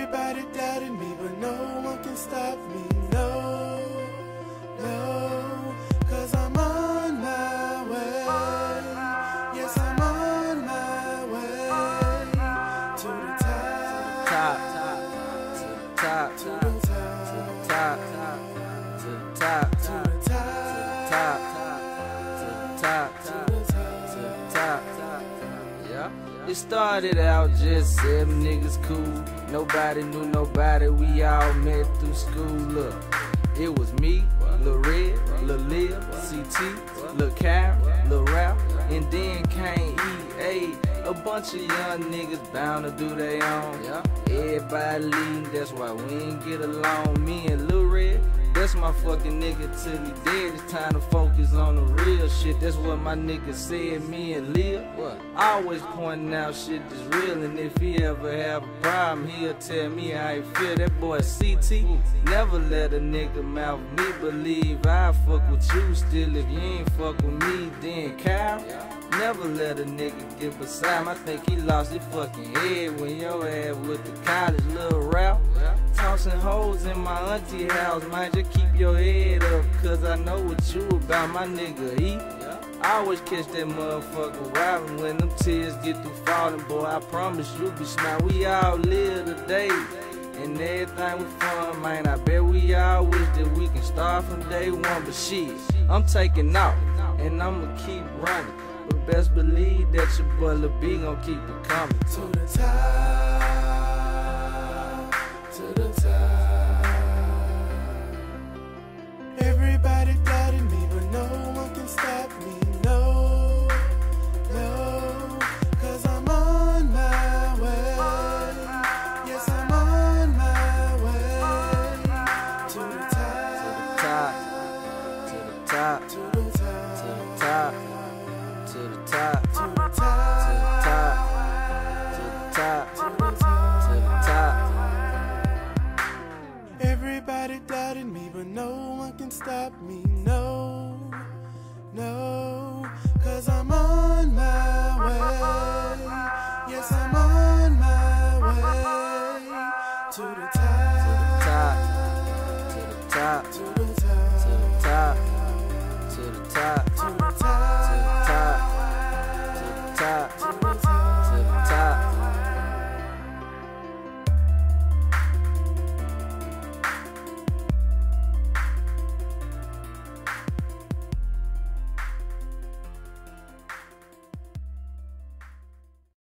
Everybody doubted me, but no one can stop me. No, no, 'cause I'm on my way. Yes, I'm on my way to the top, To the top, to the top, to the top, to the top, to the top. Yeah. It started out just 7 niggas cool. Nobody knew nobody, we all met through school. Look, it was me, Lil Red, Lil Lil, C.T, Lil Cap, Lil Rap, and then came E.A. A bunch of young niggas bound to do their own. Everybody leading, that's why we ain't get along. Me and Lil Red, that's my fucking nigga till he dead. It's time to focus on the real shit. That's what my nigga said, me and Lil. Always pointing out shit that's real, and if he ever have a problem, he'll tell me how he feel. That boy C.T never let a nigga mouth me believe I fuck with you still. If you ain't fuck with me, then Kyle never let a nigga get beside him. I think he lost his fucking head when your ass with the college little rap. Tossing hoes in my auntie house, man, just keep your head up, 'cause I know what you about, my nigga E. I always catch that motherfucker robbing when them tears get through falling, boy, I promise you be smart. We all live today, and everything was fun, man. I bet we all wish that we can start from day one, but shit, I'm taking off, and I'ma keep running. But best believe that your boy Lil B gon' keep it coming. to the top, to the top. Everybody doubted me, but no one can stop me. No, no, 'cause I'm on my way. Yes, I'm on my way to the top, To the top, to the to the top, to the top, to the top, to the top, to the top, to the top. to the top. Everybody doubted me, but no one can stop me. No, no, 'cause I'm on my way. Yes, I'm on my way to the top, To the top, to the